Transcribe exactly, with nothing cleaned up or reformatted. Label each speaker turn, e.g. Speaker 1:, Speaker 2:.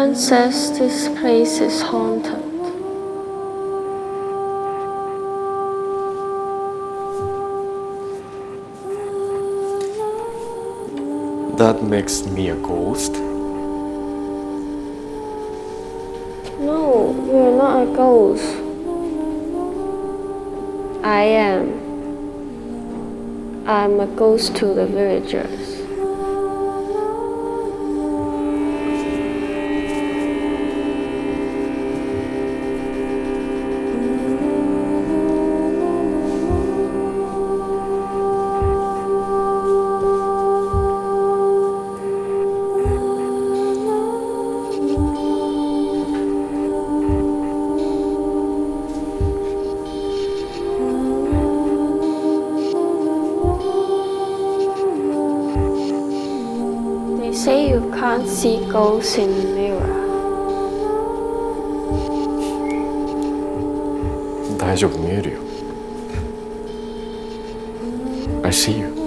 Speaker 1: Everyone says this place is haunted.
Speaker 2: That makes me a ghost?
Speaker 1: No, you're not a ghost. I am. I'm a ghost to the villagers. They say you can't see ghosts in the mirror.
Speaker 2: 大丈夫、見えるよ。I see you.